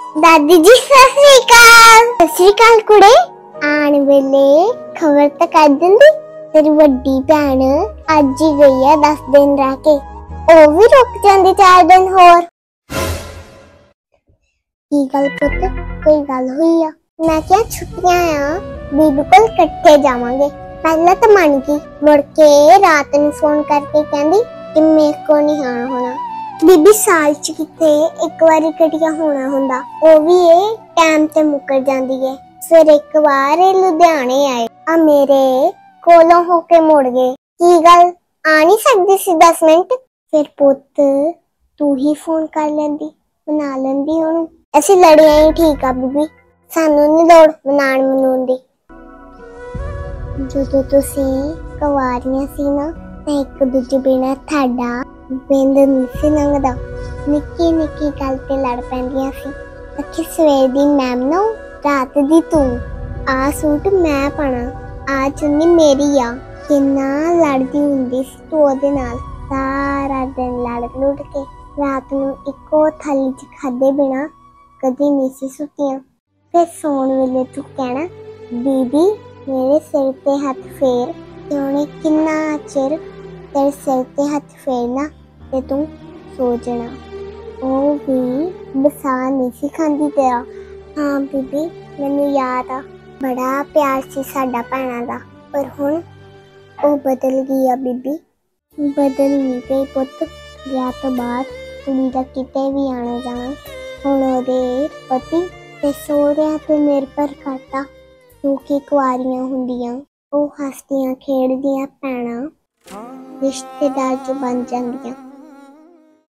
दादी जी सत श्री अकाल कुड़े आने वेले खबर तो कर दिंदी तेरी वड्डी भैन अज ही गई है 10 दिन रह के ओ भी रुक जांदी 4 दिन होर की गल पुत कोई गल हुई आ मैं क्या छुट्टियां आ बीबी कोल इकट्ठे जावांगे पहले तो मन गई मुड़ के रात ਨੂੰ फोन करके कहंदी कि मेरे को नहीं आना होना बीबी साल च किते एक बार इकट्ठिया होना हुंदा ओ भी ये टाइम ते मुकर जांदी है फिर एक बार लुधियाने आए आ मेरे कोलों होके मुड़ गए की गल आ नहीं सकदी सी 10 मिनट फिर पुत तू ही फोन कर लेंदी मना लेंदी ओनू ऐसी लड़ियां ही ठीक आ बीबी सानू नहीं लोड़ मनाण मनूण दी ਜਦੋਂ ਤੁਸੀਂ ਕੁਵਾਰੀਆਂ ਸੀ ਨਾ ਤਾਂ ਇੱਕ ਦੂਜੇ ਬਿਨਾਂ ਤੁਹਾਡਾ ਬਿੰਦ ਨਹੀਂ ਸੀ ਲੰਘਦਾ ਨਿੱਕੀ ਨਿੱਕੀ ਗੱਲ ਤੇ ਲੜ ਪੈਂਦੀਆਂ ਸੀ ਅੱਖੀ ਸਵੇਰ ਦੀ ਮੈਮ ਨੂੰ ਰਾਤ ਦੀ ਤੂੰ ਆ ਸੂਟ ਮੈਂ ਪਾਣਾ ਆ ਚੁੰਨੀ ਮੇਰੀ ਆ ਕਿੰਨਾ ਲੜਦੀ ਹੁੰਦੀ ਸੀ ਤੂੰ ਉਹਦੇ ਨਾਲ ਸਾਰਾ ਦਿਨ ਲੜ ਲੁੜ ਕੇ ਰਾਤ ਨੂੰ ਇੱਕੋ ਥਾਲੀ 'ਚ ਖਾਦੇ ਬਿਨਾਂ ਕਦੀ ਨਹੀਂ ਸੀ ਸੁੱਤੀਆਂ ਫਿਰ ਸੌਣ ਵੇਲੇ ਤੂੰ ਕਹਿਣਾ ਦੀਦੀ मेरे सिर ते हाथ फेर ते उन्हें किन्ना चिर तेरे सिर ते हाथ फेरना ते तू सो जाना ओ भी बसा नहीं सी खांदी तेरा हाँ बीबी मैनू याद आ बड़ा प्यार सी साडा भैणां दा पर हुण ओ बदल गई आ बीबी बदल नहीं गई पुत विआह तो बाद कुड़ी दा किते भी आना जाना हुण ओहदे पति ते सोहरिਆਂ ते निर्भर करता क्योंकि कुआरियां हुंदियां ओ हसदियां खेड़दियां भैणां रिश्तेदार जो बन जांदियां।